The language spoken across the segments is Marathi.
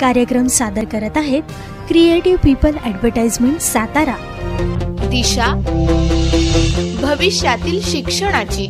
कार्यक्रम सादर करत आहेत क्रिएटिव्ह पीपल ॲडव्हर्टाइजमेंट सातारा. दिशा भविष्यातील शिक्षणाची.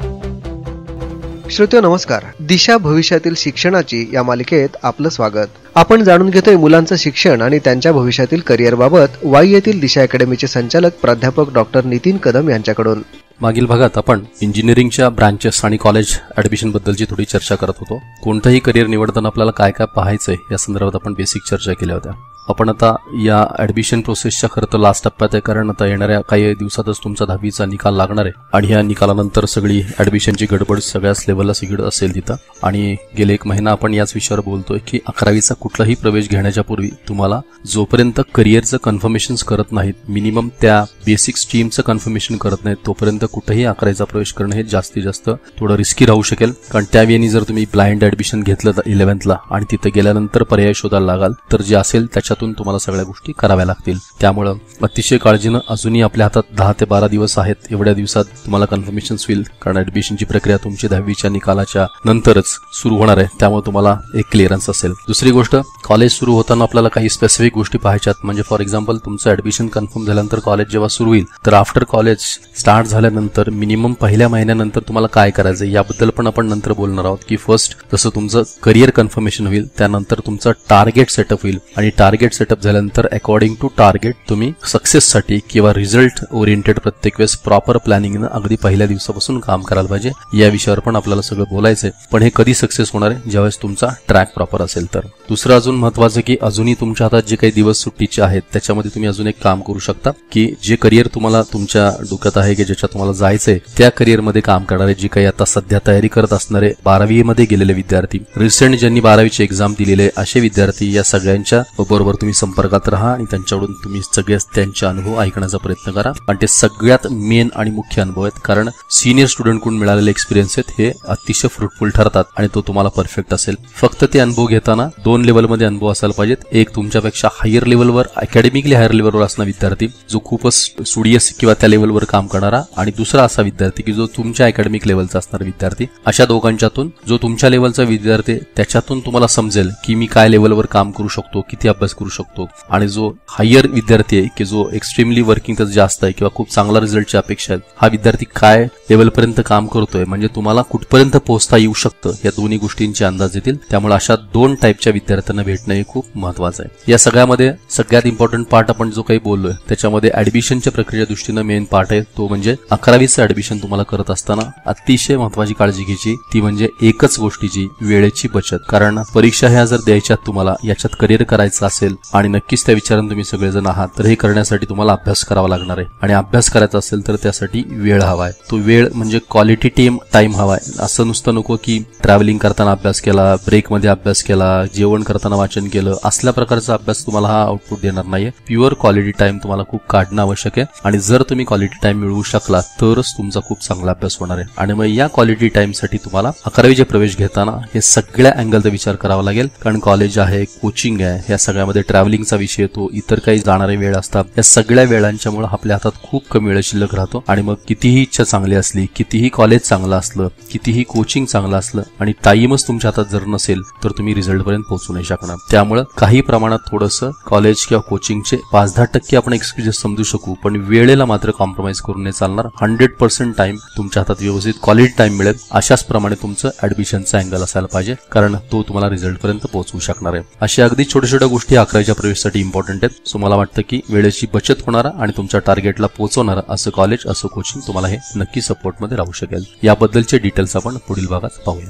श्रोते नमस्कार. दिशा भविष्यातील शिक्षणाची या मालिकेत आपलं स्वागत. आपण जाणून घेतोय मुलांचं शिक्षण आणि त्यांच्या भविष्यातील करिअर बाबत वाई येथील दिशा अकॅडमीचे संचालक प्राध्यापक डॉक्टर नितीन कदम यांच्याकडून. मागील भागात आपण इंजिनिअरिंगच्या ब्रांचेस आणि कॉलेज ऍडमिशन बद्दलची थोडी चर्चा करत होतो. कोणतंही करिअर निवडताना आपल्याला काय काय पाहायचंय या संदर्भात आपण बेसिक चर्चा केल्या होत्या. आपण आता या ऍडमिशन प्रोसेसच्या खरं तर लास्ट टप्प्यात आहे, कारण आता येणाऱ्या काही दिवसातच तुमचा 10वीचा निकाल लागणार आहे आणि या निकालानंतर सगळी ऍडमिशनची गडबड सगळ्याच लेव्हलला सगळं असेल तिथं. आणि गेले 1 महिना आपण याच विषयावर बोलतोय की 11वीचा कुठलाही प्रवेश घेण्याच्या पूर्वी तुम्हाला जोपर्यंत करिअरचं कन्फर्मेशन करत नाहीत, मिनिमम त्या बेसिक स्ट्रीमचं कन्फर्मेशन करत नाहीत, तोपर्यंत कुठेही 11वीचा प्रवेश करणं हे जास्तीत जास्त थोडं रिस्की राहू शकेल. कारण त्यावेळी जर तुम्ही ब्लाइंड ऍडमिशन घेतलं 11वीला आणि तिथे गेल्यानंतर पर्याय शोधायला लागाल तर जे असेल त्याच्यातून तुम्हाला सगळ्या गोष्टी कराव्या लागतील. त्यामुळं अतिशय काळजीनं अजूनही आपल्या हातात 10 ते 12 दिवस आहेत. एवढ्या दिवसात तुम्हाला कन्फर्मेशन होईल, कारण ऍडमिशनची प्रक्रिया तुमची 10वीच्या निकालाच्या नंतरच सुरू होणार आहे. त्यामुळे तुम्हाला एक क्लिअरन्स असेल. दुसरी गोष्ट, कॉलेज सुरू होताना आपल्याला काही स्पेसिफिक गोष्टी पाहायच्यात. म्हणजे फॉर एक्झाम्पल तुमचं ऍडमिशन कन्फर्म झाल्यानंतर कॉलेज जेव्हा सुरू होईल तर आफ्टर कॉलेज स्टार्ट झाल्यानंतर मिनिमम पहिल्या महिन्यानंतर तुम्हाला काय करायचं याबद्दल पण आपण नंतर बोलणार आहोत. की फर्स्ट जसं तुमचं करिअर कन्फर्मेशन होईल त्यानंतर तुमचं टार्गेट सेटअप होईल आणि टार्गेट सेटअप झाल्यानंतर अकॉर्डिंग टू टार्गेट तुम्ही सक्सेससाठी किंवा रिझल्ट ओरिएंटेड प्रत्येक वेळेस प्रॉपर प्लॅनिंगनं अगदी पहिल्या दिवसापासून काम करायला पाहिजे. या विषयावर पण आपल्याला सगळं बोलायचंय. पण हे कधी सक्सेस होणार आहे, ज्यावेळेस तुमचा ट्रॅक प्रॉपर असेल तर. दुसरं अजून महत्वाचं की अजूनही तुमच्या हातात जे काही दिवस सुट्टीचे आहेत त्याच्यामध्ये तुम्ही अजून एक काम करू शकता की जे करिअर तुम्हाला तुमच्या डोक्यात आहे की ज्याच्यात तुम्हाला जायचंय त्या करिअरमध्ये काम करणारे जे काही आता सध्या तयारी करत असणारे 12वी मध्ये गेलेले विद्यार्थी, रिसेंट ज्यांनी 12वीची एक्झाम दिलेले असे विद्यार्थी, या सगळ्यांच्या बरोबर तुम्ही संपर्कात राहा आणि त्यांच्याकडून तुम्ही सगळे त्यांचे अनुभव ऐकण्याचा प्रयत्न करा. आणि ते सगळ्यात मेन आणि मुख्य अनुभव आहेत, कारण सिनियर स्टुडंटकडून मिळालेले एक्सपिरियन्स आहेत हे अतिशय फ्रुटफुल ठरतात आणि तो तुम्हाला परफेक्ट असेल. फक्त ते अनुभव घेताना 2 लेवलमध्ये अनुभव असायला पाहिजेत. एक तुमच्यापेक्षा हायर लेवलवर, अकॅडमिकली हायर लेवलवर असणारा विद्यार्थी जो खूपच स्टुडियस किंवा त्या लेवलवर काम करणारा, आणि दुसरा असा विद्यार्थी की जो तुमच्या अकॅडमिक लेवलचा असणारा विद्यार्थी. अशा दोघांच्यातून जो तुमच्या लेवलचा विद्यार्थी त्याच्यातून तुम्हाला समजेल की मी काय लेवलवर काम करू शकतो, किती अभ्यास करू शकतो. आणि जो हायर विद्यार्थी आहे की जो एक्स्ट्रीमली वर्किंग त्याचं जास्त आहे किंवा खूप चांगला रिझल्टची अपेक्षा आहे, हा विद्यार्थी काय लेवलपर्यंत काम करतोय, म्हणजे तुम्हाला कुठपर्यंत पोहोचता येऊ शकतं, या दोन्ही गोष्टींचे अंदाज येतील. त्यामुळे अशा 2 टाईपच्या विद्यार्थ्यांना भेटणं हे खूप महत्वाचं आहे. या सगळ्यामध्ये सगळ्यात इम्पॉर्टंट पार्ट आपण जो काही बोललोय त्याच्यामध्ये ऍडमिशनच्या प्रक्रियेच्या दृष्टीनं मेन पार्ट आहे तो म्हणजे 11वीचं ऍडमिशन तुम्हाला करत असताना अतिशय महत्वाची काळजी घ्यायची ती म्हणजे एकच गोष्टीची, वेळेची बचत. कारण परीक्षा ह्या जर द्यायच्यात तुम्हाला, याच्यात करिअर करायचं असेल आणि नक्कीच त्या विचारानं तुम्ही सगळेजण आहात, तर हे करण्यासाठी तुम्हाला अभ्यास करावा लागणार आहे. आणि अभ्यास करायचा असेल तर त्यासाठी वेळ हवाय. तो वेळ म्हणजे क्वालिटी टाइम हवाय. असं नुसतं नको की ट्रॅव्हलिंग करताना अभ्यास केला, ब्रेकमध्ये अभ्यास केला, जेवण करताना वाचन केलं, असल्या प्रकारचा अभ्यास तुम्हाला हा आउटपुट देणार नाहीये. प्युअर क्वालिटी टाइम तुम्हाला खूप काढणं आवश्यक आहे. आणि जर तुम्ही क्वालिटी टाइम मिळवू शकला तरच तुमचा खूप चांगला अभ्यास होणार आहे. आणि मग या क्वालिटी टाइमसाठी तुम्हाला 11वीचे प्रवेश घेताना हे सगळ्या अँगलचा विचार करावा लागेल. कारण कॉलेज आहे, कोचिंग आहे, या सगळ्यामध्ये ट्रॅव्हलिंगचा विषय येतो, इतर काही जाणारे वेळ असतात. या सगळ्या वेळांच्यामुळे आपल्या हातात खूप कमी वेळ शिल्लक राहतो. आणि मग कितीही इच्छा चांगली असली, कितीही कॉलेज चांगलं असलं, कितीही कोचिंग चांगलं असलं आणि टाइमच तुमच्या हातात जर नसेल तर तुम्ही रिझल्ट पर्यंत पोहोचू नाही शकणार. त्यामुळे काही प्रमाणात थोडंसं कॉलेज किंवा कोचिंगचे 5-10% आपण एक्सक्युजेस समजू शकू, पण वेळेला मात्र कॉम्प्रोमाइज करून नाही चालणार. 100% टाइम तुमच्या हातात व्यवस्थित क्वालिटी टाइम मिळेल अशाच प्रमाणे तुमचं ऍडमिशनचा अँगल असायला पाहिजे, कारण तो तुम्हाला रिझल्ट पर्यंत पोहोचवू शकणार आहे. अशा अगदी छोट्या छोट्या गोष्टी 11वीच्या प्रवेशासाठी इम्पॉर्टंट आहेत. सो मला वाटतं की वेळेची बचत होणारा आणि तुमच्या टार्गेटला पोहोचवणारा असं कॉलेज, असं कोचिंग तुम्हाला हे नक्की सपोर्टमध्ये राहू शकेल. याबद्दलचे डिटेल्स आपण पुढील भागात पाहूया.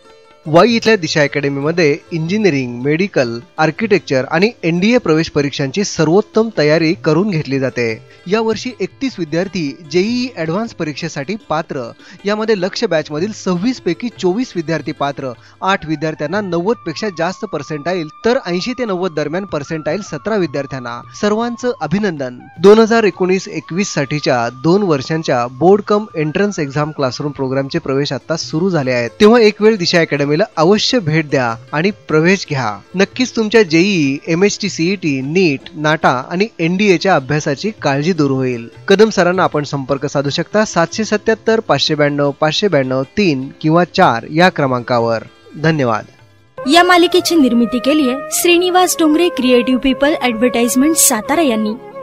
वाई इथल्या दिशा अकॅडमीमध्ये इंजिनिअरिंग, मेडिकल, आर्किटेक्चर आणि NDA प्रवेश परीक्षांची सर्वोत्तम तयारी करून घेतली जाते. यावर्षी 31 विद्यार्थी JEE ॲडव्हान्स परीक्षेसाठी पात्र. यामध्ये लक्ष बॅचमधील 26 पैकी 24 विद्यार्थी पात्र. 8 विद्यार्थ्यांना 90 पेक्षा जास्त पर्सेंटाईल तर 80 ते 90 दरम्यान पर्सेंटाईल 17 विद्यार्थ्यांना. सर्वांचं अभिनंदन. 2019-21 साठीच्या 2 वर्षांच्या board cum entrance exam classroom प्रोग्रामचे प्रवेश आता सुरू झाले आहेत. तेव्हा एक वेळ दिशा अकॅडमी अवश्य भेट द्या आणि प्रवेश घ्या. नक्कीच तुमच्या JEE, MHT, CET, नीट, नाटा आणि NDAच्या अभ्यासाची काळजी दूर होईल. कदम सरांना आपण संपर्क साधू शकता 777 592 592 3 किंवा 4 या क्रमांकावर. धन्यवाद. या मालिकेची निर्मिती केली आहे Shrinivas Dongre creative people advertisement Satara यांनी.